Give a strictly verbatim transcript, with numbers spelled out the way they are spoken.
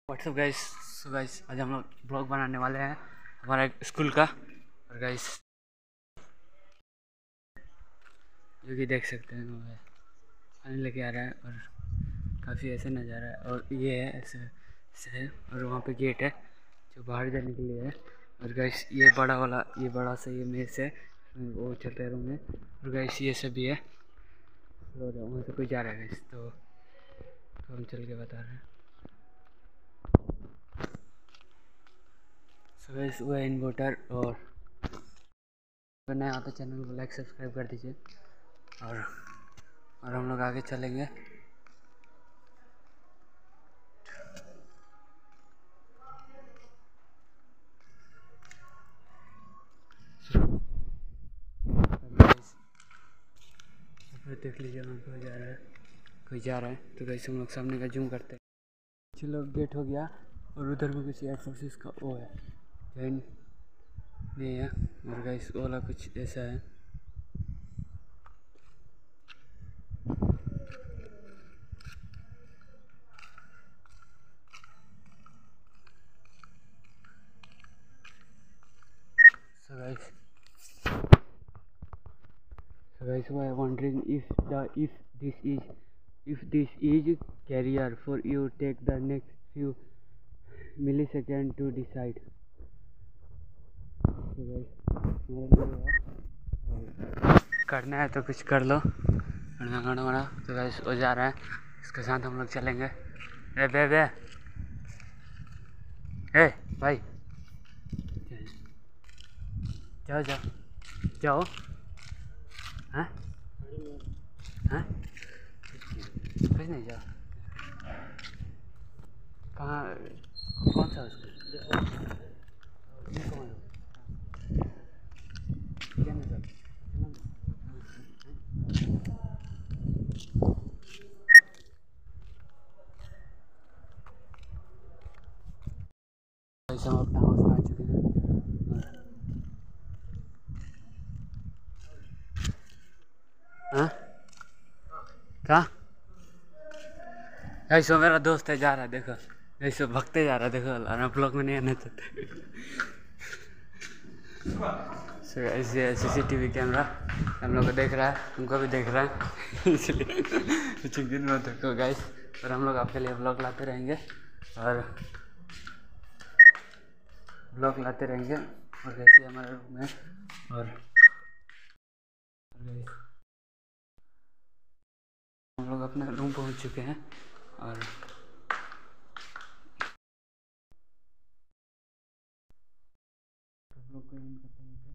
WhatsApp guys. So guys आज हम लोग ब्लॉग बनाने वाले हैं हमारे स्कूल का। और गाइस जो कि देख सकते हैं वो है पानी लेके आ रहा है और काफ़ी ऐसे नज़ारा है। और ये है ऐसे ऐसे है और वहाँ पे गेट है जो बाहर जाने के लिए है। और गाइस ये बड़ा वाला ये बड़ा सा ये मेज है वो चलते हैं रूम में। और गाइस ये सब भी है और वहाँ से कोई जा रहा है गाइस तो, तो हम चल के बता रहे हैं। सो गाइस वो है इन्वर्टर। और अगर नया आता चैनल को लाइक सब्सक्राइब कर दीजिए और और हम लोग आगे चलेंगे। देख लीजिए वहाँ कोई जा रहा है कोई जा रहा है तो कैसे हम लोग सामने का जूम करते हैं। चलो गेट हो गया और उधर भी कुछ एयर फोर्सेस का वो है जॉइन नहीं है। और गाइस वाला कुछ ऐसा है। So guys, so guys, who are wondering if the if this is if this is carrier for you, take the next few milliseconds to decide. So guys, करना है तो कुछ कर लो बड़ा। तो गाइस वो जा रहा है इसके साथ हम लोग चलेंगे। ए बे बे ए भाई जाओ जाओ जाओ। हाँ हाँ कुछ नहीं जाओ। कहाँ कौन सा उसको क्या नहीं हम अपना हाउस में आ चुके हैं। हाँ कहाँ ऐसो मेरा दोस्त है जा रहा है देखो ऐसे भगते जा रहा है देखो और ब्लॉग में नहीं आना चाहते। सो ऐसे सीसीटीवी कैमरा हम लोग को देख रहा है उनको भी देख रहा है इसलिए कुछ दिन में देखो गाइस। और हम लोग आपके लिए ब्लॉग लाते रहेंगे और ब्लॉग लाते रहेंगे। और वैसे हमारे रूम में और हम लोग अपने रूम पहुंच चुके हैं। और हम लोग को